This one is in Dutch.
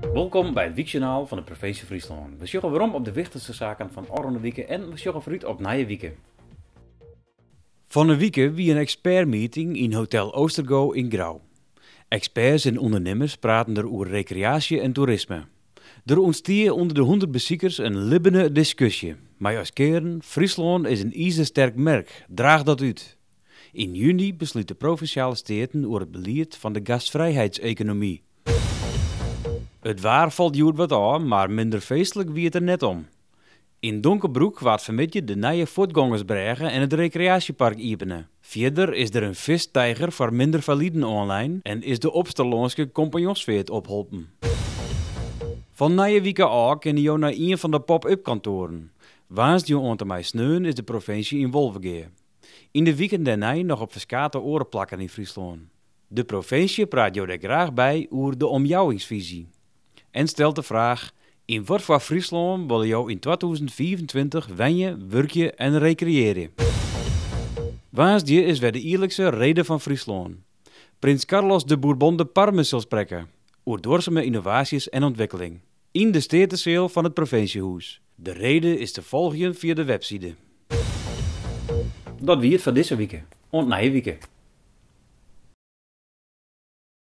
Welkom bij het Weekjournaal van de provincie Friesland. We sjoggen waarom op de wichtigste zaken van oranje weken en we sjoggen vooruit op nieuwe weken. Van de weken wie een expertmeeting in Hotel Oostergo in Grauw. Experts en ondernemers praten er over recreatie en toerisme. Er ontstier onder de 100 bezoekers een libbene discussie. Maar als kern, Friesland is een ijzersterk merk, draag dat uit. In juni besluit de provinciale steden over het beleid van de gastvrijheidseconomie. Het waar valt Joet wat aan, maar minder feestelijk wie het er net om. In Donkerbroek waard vanmiddag de nieuwe voetgangersbregen en het recreatiepark openen. Verder is er een vistijger voor minder validen online en is de Opsterloonske compagnonsfeer opholpen. Van nieuwe weken aan kunnen je naar een van de pop-up kantoren. Waans die onder mij sneun is de provincie in Wolvengeer. In de weekend daarna nog op verskate oren plakken in Friesland. De provincie praat jou er graag bij over de omjouwingsvisie. En stelt de vraag, in wat voor Friesland wil jou in 2024 wenjen, werken en recreëren? Waasdje is weer de eerlijkste reden van Friesland. Prins Carlos de Bourbon de Parme zal spreken, over duurzame innovaties en ontwikkeling. In de stedenseel van het provinciehuis. De reden is te volgen via de website. Dat wie het van deze week. En nieuwe weken.